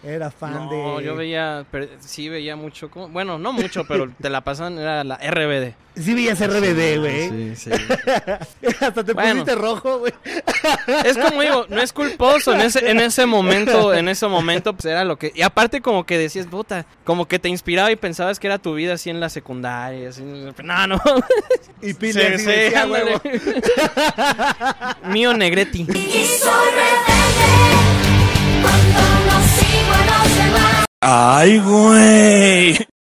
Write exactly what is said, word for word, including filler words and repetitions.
Era fan No, de... No, yo veía, pero, sí veía mucho, ¿cómo? Bueno, no mucho, pero te la pasaban, era la R B D. Sí veías R B D, güey. Sí, sí. Hasta te Bueno. pusiste rojo, güey. Es como digo, no es culposo, en ese, en ese momento, en ese momento, pues era lo que, y aparte como que decías, puta, como que te inspiraba y pensabas que era tu vida así en la secundaria, así, no, no. Y Pile Sí, así decía, sí, huevo. Mío Negretti. Y soy rebelde cuando no sigo a los demás. ¡Ay, güey!